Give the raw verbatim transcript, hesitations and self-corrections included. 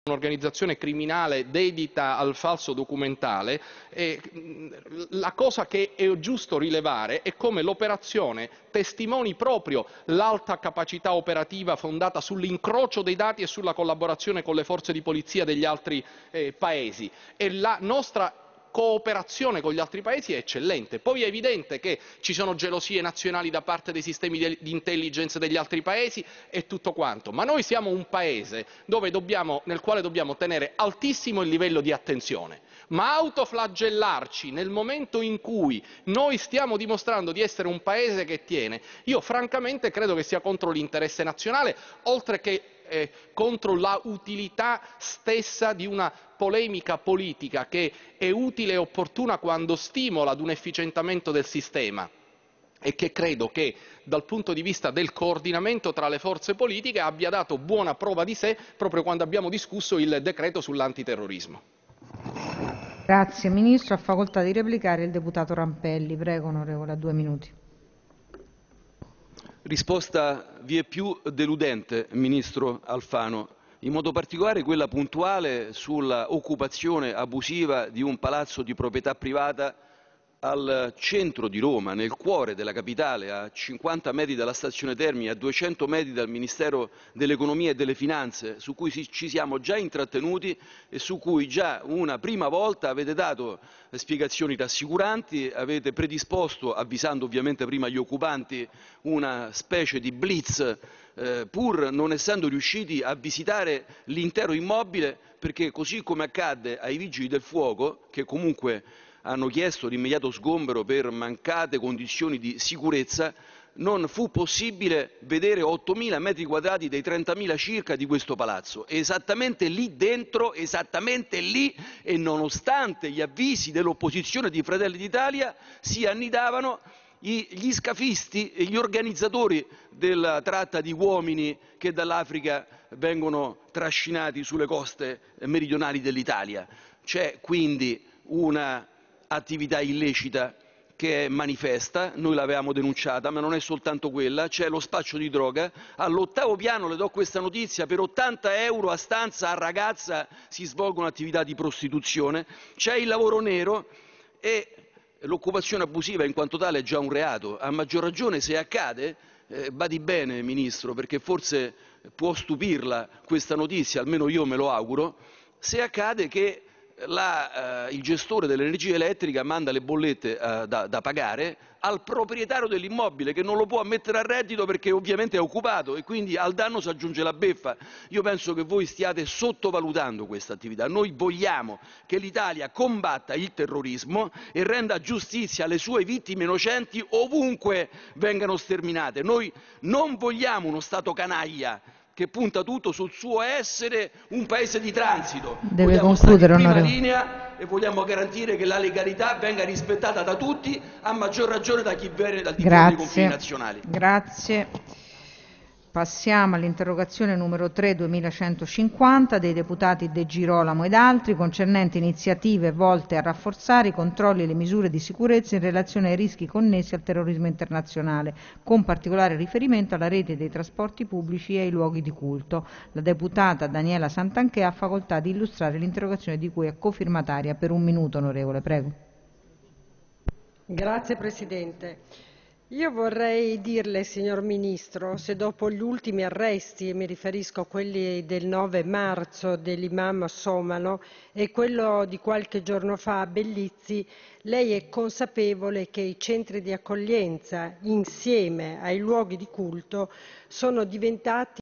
un'organizzazione criminale dedita al falso documentale, e la cosa che è giusto rilevare è come l'operazione testimoni proprio l'alta capacità operativa fondata sull'incrocio dei dati e sulla collaborazione con le forze di polizia degli altri eh, paesi. E la nostra cooperazione con gli altri paesi è eccellente. Poi è evidente che ci sono gelosie nazionali da parte dei sistemi di intelligence degli altri paesi e tutto quanto, ma noi siamo un paese dove dobbiamo, nel quale dobbiamo tenere altissimo il livello di attenzione, ma autoflagellarci nel momento in cui noi stiamo dimostrando di essere un paese che tiene, io francamente credo che sia contro l'interesse nazionale, oltre che eh, contro la utilità stessa di una polemica politica che è utile e opportuna quando stimola ad un efficientamento del sistema e che credo che dal punto di vista del coordinamento tra le forze politiche abbia dato buona prova di sé proprio quando abbiamo discusso il decreto sull'antiterrorismo. Grazie Ministro. Ha facoltà di replicare il deputato Rampelli. Prego onorevole, a due minuti. Risposta vieppiù deludente, Ministro Alfano, in modo particolare quella puntuale sull'occupazione abusiva di un palazzo di proprietà privata al centro di Roma, nel cuore della capitale, a cinquanta metri dalla stazione Termini, a duecento metri dal Ministero dell'Economia e delle Finanze, su cui ci siamo già intrattenuti e su cui già una prima volta avete dato spiegazioni rassicuranti, avete predisposto, avvisando ovviamente prima gli occupanti, una specie di blitz eh, pur non essendo riusciti a visitare l'intero immobile, perché così come accadde ai Vigili del Fuoco, che comunque hanno chiesto l'immediato sgombero per mancate condizioni di sicurezza, non fu possibile vedere ottomila metri quadrati dei trentamila circa di questo palazzo. Esattamente lì dentro, esattamente lì, e nonostante gli avvisi dell'opposizione di Fratelli d'Italia, si annidavano gli scafisti e gli organizzatori della tratta di uomini che dall'Africa vengono trascinati sulle coste meridionali dell'Italia. C'è quindi una attività illecita che è manifesta, noi l'avevamo denunciata, ma non è soltanto quella, c'è lo spaccio di droga. All'ottavo piano, le do questa notizia, per ottanta euro a stanza a ragazza si svolgono attività di prostituzione, c'è il lavoro nero e l'occupazione abusiva in quanto tale è già un reato, a maggior ragione se accade, eh, badi bene Ministro, perché forse può stupirla questa notizia, almeno io me lo auguro, se accade che La, eh, il gestore dell'energia elettrica manda le bollette eh, da, da pagare al proprietario dell'immobile, che non lo può mettere a reddito perché ovviamente è occupato, e quindi al danno si aggiunge la beffa. Io penso che voi stiate sottovalutando questa attività. Noi vogliamo che l'Italia combatta il terrorismo e renda giustizia alle sue vittime innocenti ovunque vengano sterminate. Noi non vogliamo uno Stato canaglia che punta tutto sul suo essere un paese di transito. Deve vogliamo concludere, stare in prima onorevole. linea e vogliamo garantire che la legalità venga rispettata da tutti, a maggior ragione da chi viene dal di fuori dei confini nazionali. Grazie. Passiamo all'interrogazione numero tre duemilacentocinquanta dei deputati De Girolamo ed altri, concernente iniziative volte a rafforzare i controlli e le misure di sicurezza in relazione ai rischi connessi al terrorismo internazionale, con particolare riferimento alla rete dei trasporti pubblici e ai luoghi di culto. La deputata Daniela Santanchè ha facoltà di illustrare l'interrogazione di cui è cofirmataria. Per un minuto, onorevole, prego. Grazie Presidente. Io vorrei dirle, signor Ministro, se dopo gli ultimi arresti, e mi riferisco a quelli del nove marzo dell'imam somalo e quello di qualche giorno fa a Bellizzi, lei è consapevole che i centri di accoglienza, insieme ai luoghi di culto, sono diventati